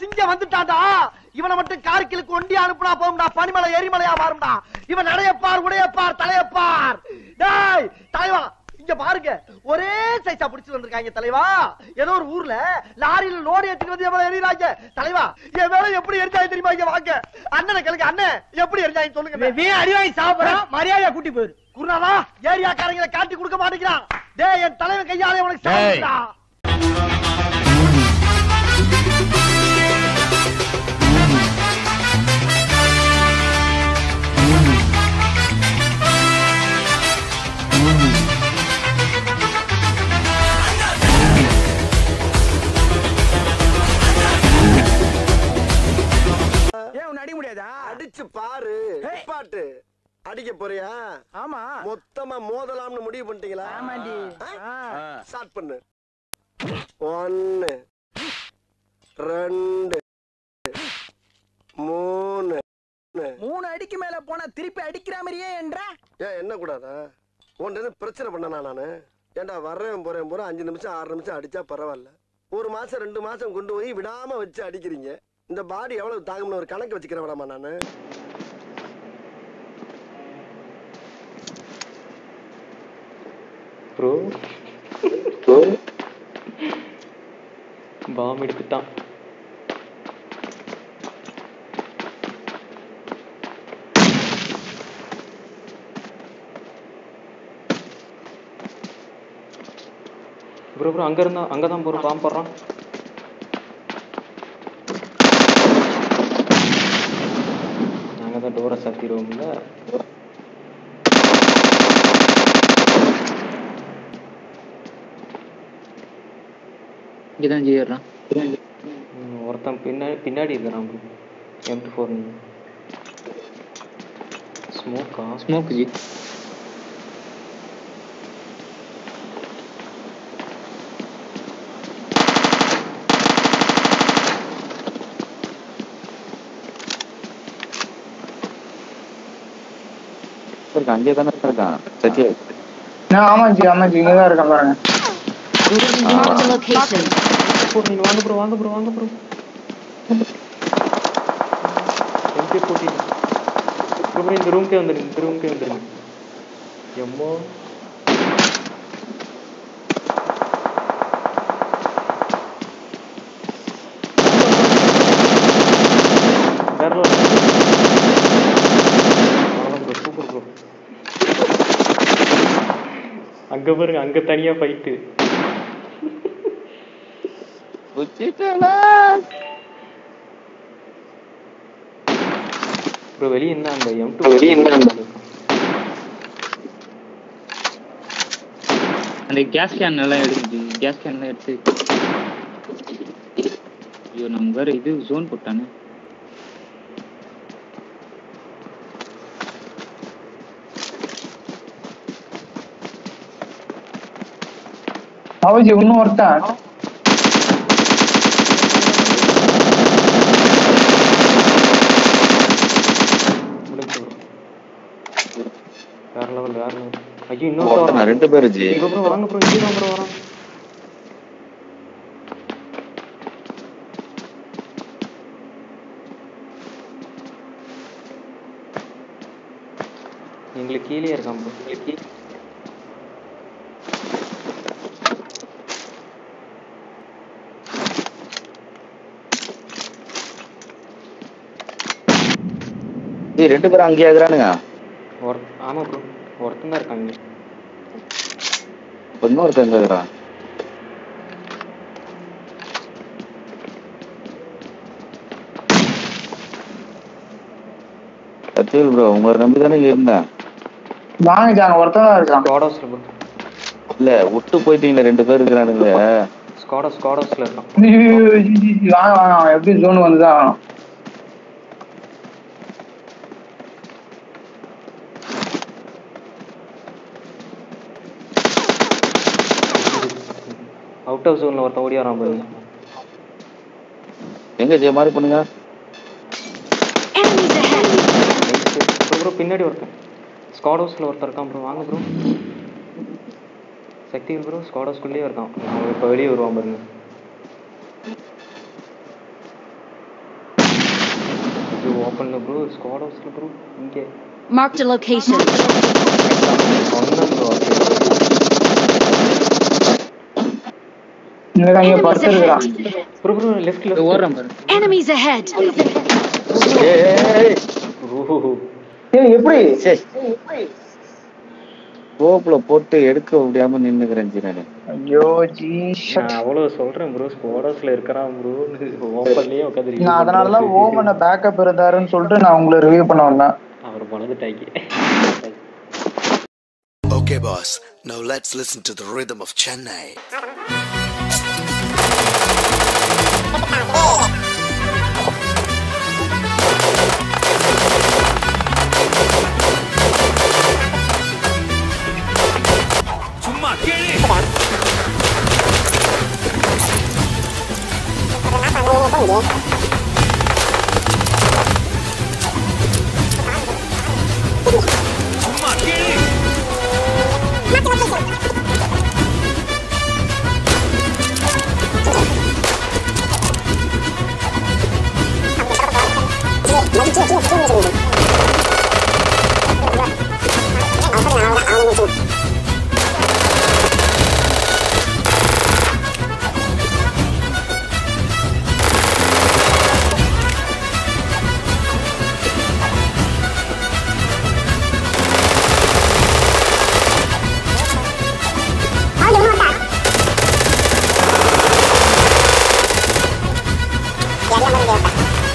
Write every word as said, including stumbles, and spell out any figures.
இங்க வந்துட்டாடா. இவனை மட்டும் கார்கிலுக்கு ஒண்டி அனுப்புனா போகும்டா, பனிமலை எரிமலையா மாறும்டா. இவன் நடையப்பார், உடையப்பார், தலையப்பார். டேய் தலைவா, இங்க பாருங்க, ஒரே சைஸா பிடிச்சு வந்திருக்காங்க தலைவா. ஏதோ ஒரு ஊர்ல லாரியில லோடு ஏத்திட்டு வந்து எவ்வளவு எரியுறாங்க தலைவா. என் வேலை எப்படி எரிஞ்சாங்க தெரியுமா? இங்க வாங்க அண்ணனை கேளுங்க. அண்ணன் எப்படி எரிஞ்சாங்க சொல்லுங்க. நீ அடிவாங்கி சாப்பிடுறான், மரியாதையா கூட்டி போயிரு. குருநாதா, ஏரியாக்காரங்களை காட்டி கொடுக்க மாட்டேங்கிறான். டேய் என் தலைவன் கையாலே உனக்கு சாப்பிடுறா. அடிச்சு பாரு. பாட்டு அடிக்க போறியா? ஆமா. மொத்தமா மோதலாம்னு முடிவு பண்ணிட்டீங்களா? ஆமாண்டி. ஸ்டார்ட் பண்ணு. ஒன்னு ரெண்டு மூணு. மூணு அடிக்கு மேல போனா திருப்பி அடிக்கிற மாதிரியே என்றா? ஏன் என்ன கூடாதா? உன்ன பிரச்சனை பண்ணனா நானு? ஏண்டா வர்றேன் போறேன் போறேன் அஞ்சு நிமிஷம் ஆறு நிமிஷம் அடிச்சா பரவாயில்ல. ஒரு மாசம் ரெண்டு மாசம் கொண்டு போய் விடாம வச்சு அடிக்கிறீங்க. இந்த பாடி எவ்வளவு தாங்கும்னு ஒரு கணக்கு வச்சுக்கிறேன் வேணாமா நானு? ப்ரோ ப்ரோ பாம் எடுத்துட்டான். ப்ரோ ப்ரோ அங்க இருந்தா அங்கதான் ப்ரோ பாம் போடுறான். நாங்க தான் டோரை சாத்திடுவோம்ல. இங்கதான் ஜெயிடுறான். ஒருத்தன் பின்னாடி பின்னாடி இருக்கிறான். எம் டூ ஃபோர் ஸ்மோக்கா? ஸ்மோக் ஜி. அங்கே தானே இருக்கான் சத்யா. ஆமா ஜி ஆமா ஜி இங்க தான் இருக்கான் பாருங்க. வாங்க ப்ரோ வாங்க ப்ரோ வாங்க ப்ரோ. எம்கே போட்டி ப்ரோ இந்த ரூம்க்கே வந்துருங்க. இந்த ரூம்க்கே வந்துருங்க. எம்மோ சூப்பர் ப்ரோ. அங்க பாருங்க, அங்க தனியா ஃபைட்டு. ப்ரோ வெளிய என்ன அந்த எம் டூ வெளிய என்ன அந்த கேஸ் கேன் எல்லாம் எடுத்து கேஸ் கேன் எல்லாம் எடுத்து. ஐயோ நம்ம வேற இது ஜோன் போட்டானே. அவஜி இன்னும் ஒருத்தன் வேற லெவல் வேற லெவல். ஐயோ இன்னொரு ரெண்டு பேர் ஜி. ப்ரோ வாங்க ப்ரோ இங்க வாங்க ப்ரோ வரோம். எங்களுக்கு கீழே இருக்கான் ப்ரோ. எங்களுக்கு ஏய் ரெண்டு பேரும் அங்கேயே இருக்கறானுங்க. ஒரு ஆமா ப்ரோ ஒருத்தன் தான் இருக்காங்க. இன்னொருத்தன் எங்க இருக்கான்? சத்யல் ப்ரோ உங்களை நம்பி தானே இருந்தேன். வாங்கிட்டாங்க ஒருத்தன் தான் இருக்கான். ஸ்குவாடஸ்ல ப்ரோ. இல்ல விட்டு போயிட்டீங்களா ரெண்டு பேர் இருக்கானுங்க. ஸ்குவாடஸ் ஸ்குவாடஸ்ல இருக்கான். வாங்க வாங்க எப்படி ஜோன் வந்துதான். அவுட் ஆஃப் ஜோன்ல ஒருத்தன் ஓடி வரான் பாருங்க. எங்க ஜெய மாதிரி பண்ணுங்க ப்ரோ. பின்னாடி ஒருத்தன் ஸ்குவாடஸ்ல ஒருத்தர் இருக்கான் ப்ரோ. வாங்க ப்ரோ. சக்தி ப்ரோ ஸ்குவாடஸ்குள்ளேயே இருக்கான். அவன் இப்போ வெளியே வருவான் பாருங்க. ஓபன் ப்ரோ ஸ்குவாட் ஹவுஸ்ல ப்ரோ இங்க Marked a location. சொன்னேன் ப்ரோ இங்க இங்க படுத்து இருக்கறான் ப்ரோ ப்ரோ லெஃப்ட்ல ஓடுறான் பாரு Enemies ahead. ஏய் ஏய் ப்ரோ ஏய் எப்படி கோப்ல போட்டு எடுக்க முடியாம நின்னுக்கிறேன் ஜி நானு. ஐயோ ஜி நான் அவ்வளவு சொல்றேன் ப்ரோ ஸ்குவாட் ஹவுஸ்ல இருக்கறான் ப்ரோ ஓபன்லயே உட்கார்ந்து நான் அதனால தான் ஓமன பேக்கப் இருந்தாருன்னு சொல்லிட்டு நான் உங்களை ரிவ்யூ பண்ண வந்தேன் அவர் பலந்துட்டாங்க Okay, boss. Now let's listen to the rhythm of Chennai. சும்மா கேளு சும்மா கேளு Yeah,